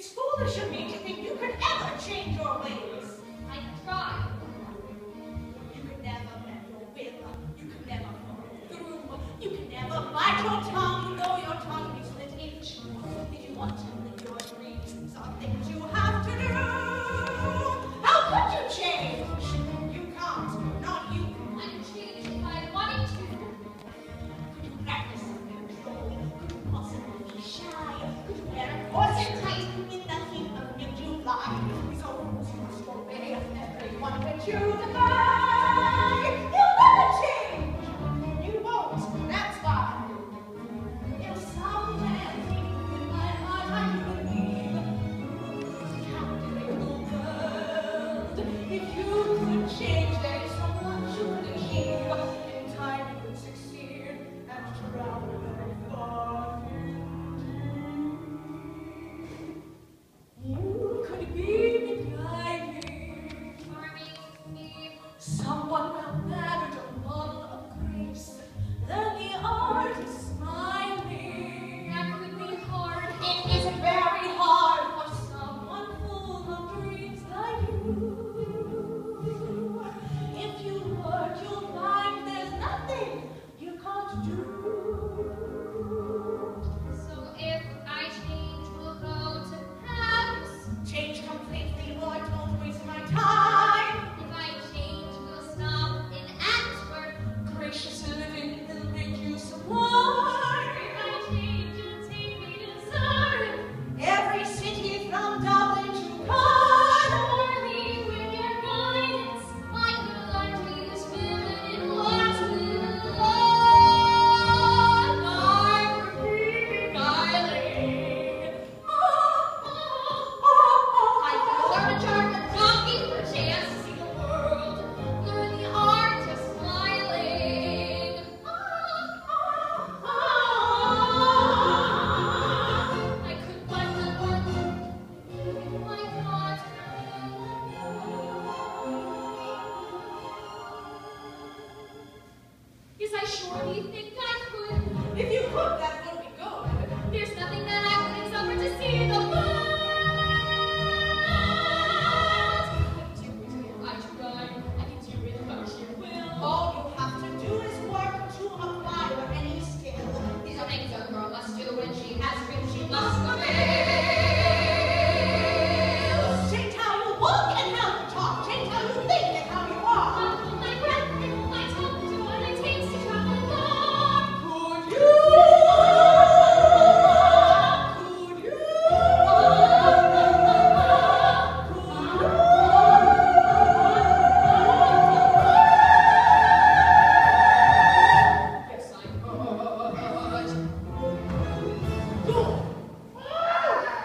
It's foolish of me to think you could ever change your ways. I tried. You could never bend your will. You could never follow through. You could never bite your tongue, though your tongue be split in two. If you want to